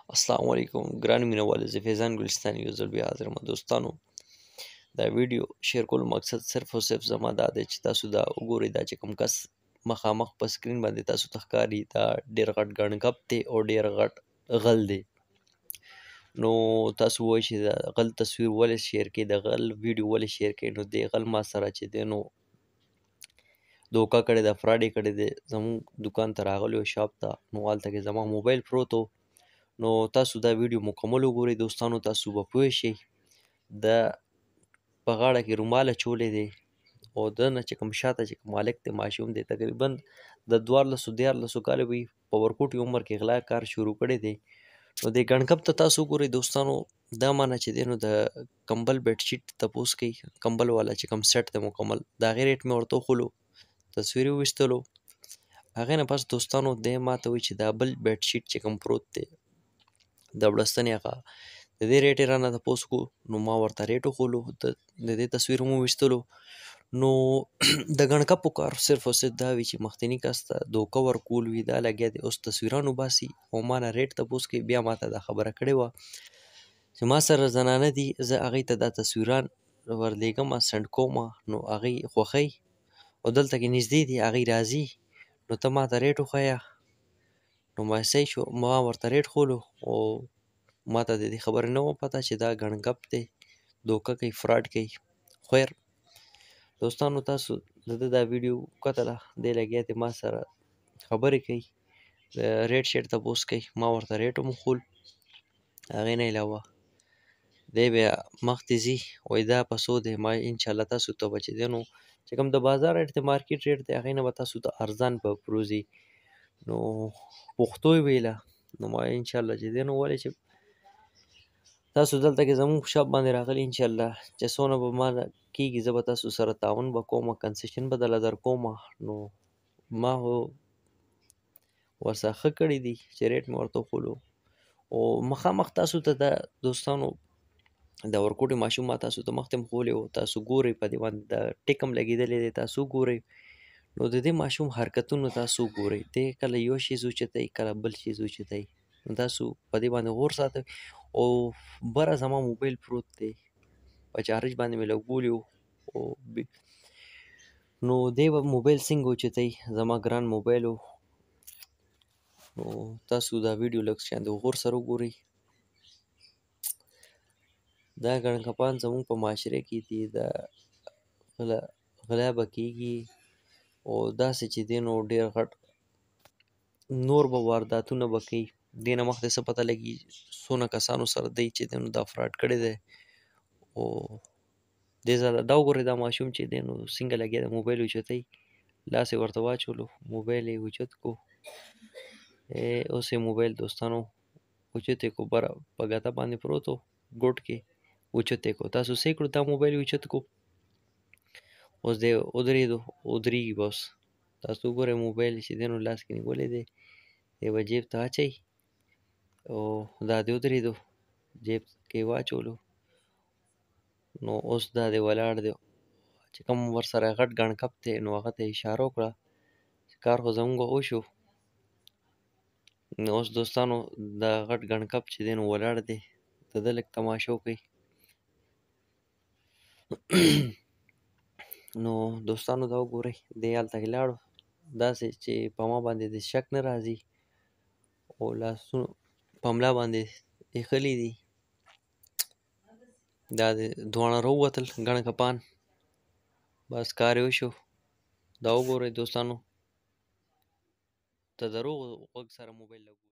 السلام علیکم ګران مینوالو زه فیضان ګلستان یو ځل بیا حاضر یم دوستانو. دا ویډیو شیر کولو مقصد صرف او صرف زما دا دی چې تاسو دا وګورئ. دا چې کوم کس مخامخ په سکرین باندې تاسو ته ښکاري دا ډېر غټ ګڼ کپ دی او ډېر غټ غل دی. نو تاسو ووایئ چې د غل تصویر ولې شیر کړئ، د غل ویډیو ولې شیر کړئ. نو دې غل ما سره چې دی نو دوکه کړې ده، فراډ یې کړی دی. زموږ دکان ته راغلی و شاپ ته، نو هلته کې زما موبایل پروت و. نو تاسو دا ویډیو مکمل وګورئ دوستانو، تاسو به پوه شئ. د په غاړه کې رومال اچولی دی او د نه چې کوم شاته چې کوم هلک دی ماشوم دی، تقریبا د 14 کالو وي، په ورکوټي عمر کې غلا کار شروع کړی دی. نو دې ګڼ کپ ته تاسو وګورئ دوستانو. دا مانه چې دی نو د کمبل بیډ شیټ تپوس کوي، کمبل والا چې کوم سیټ دی مکمل، د هغې ریټ مې ورته وښولو، تصویر یې وویستلو. هغې نه پس دوستانو دی ما ته وایي چې دا بل بیډ شیټ چې کوم پروت دی د وړستنې هغه، د دې ریټ یې رانه تپوس وکړو. نو ما ورته ریټ وښولو، د دې تصویر مو ویستلو. نو د ګڼ کپو کار صرف او صرف دا وي چې مخکیني کس ته دوکه ورکول وي، دا لګیا دی اوس تصویران وباسي او ما نه ریټ تپوس کوي. بیا ما ته دا خبره کړې وه چې ما سره زنانه دي، زه هغې ته دا تصویران ورلیږم، سینډ کومه، نو هغې خوښوي او دلته کې نږدې دي، هغې راځي، نو ته ما ته ریټ وښیه. نو ما صحیح شو، ما ورته ریټ ښولو او ما ته د دې خبرې نه وه پته چې دا ګڼ کپ دی، دوکه کوي، فراډ کوي. خیر دوستانو، تاسو د ده دا ویډیو وکتله، دی لګیا دی ما سره خبرې کوي، د ریټ شیټ تپوس کوي. ما ورته ریټ هم وښول. هغې نه علاوه دی بیا مخکې ځي، وایي دا په څو دی، ما انشاءالله تاسو ته به چې دی نو چې کوم د بازار ریټ دی، مارکیټ ریټ دی، هغې نه به تاسو ته ارزان به پروزي. نو پښتو یې ویله، نو ما انشاءالله چې دی نو ولې چې تاسو دلته کې زموږ په شاپ باندې راغلي، انشاءالله چې څونه به ما کېږي زه به تاسو سره تعاون به کومه، کنسیشن به درله درکومه. نو ما خو ورسره ښه کړي دي چې ریټ مې ورته وښولو. او مخامخ تاسو ته دا دوستانو د ورکوټي ماشوم ما تاسو ته مخکې هم ښوولی و، تاسو ګورئ په دې باندې د ټیک هم لګېدلی دی، تاسو وګورئ. نو د دې ماشوم حرکتونه تاسو وګورئ، دی کله یو شیز اوچتوي، کله بل شیز اوچتوي. نو تاسو په دې باندې غور ساتئ. او بره زما موبایل پروت دی، په چارج باندې مې لګولی و. او نو دی به موبایل څنګه اوچتوي، زما ګران موبایل و. نو تاسو دا ویډیو لږ شان د غور سره وګورئ. دا ګڼ کپان زموږ په معاشره کې دي، دا غلا به کېږي او داسې چې دی نو ډېر غټ نور به وارداتونه به کوي. دې نه مخکې څه پته لګي څونه کسانو سره دی چې دی نو دا فراډ کړی دی. او دې ځله دا وګورئ دا ماشوم چې دی نو څنګه لګیا دی، موبایل اوچتوي، لاس یې ورته واچولو، موبایل یې اوچت کړو. اوس یې موبایل دوستانو اوچت یې کړو، بره په ګته باندې پروت و، ګوټ کې اوچت یې کړو. تاسو څه یې کړو، دا موبایل یې اوچت کړو. اوس دی ودرېدو، ودرېږي به اوس. تاسو وګورئ موبایل چې دی نو لاس کې نیولی دی، دی به جیب ته اچوي او دا دی ودرېدو، جیب کې یې واچولو. نو اوس دا دی ولاړ دی، چې کوم ورسره غټ ګڼ کپ دی نو هغه ته یې اشاره وکړه چې کار خو زموږ وشو. نو اوس دوستانو دا غټ ګڼ کپ چې دی نو ولاړ دی، د ده لږ تماشه وکړئ. نو دوستانو دا وګورئ، دی هلته کې لاړو، داسې چې په ما باندې د شک نه راځي او لاسونه په ملا باندې ایښلي دي. دا د دواړه راووتل ګڼ کپان، بس کار یې وشو. دا وګورئ دوستانو، د دروغو غوږ سره موبایل لګوي.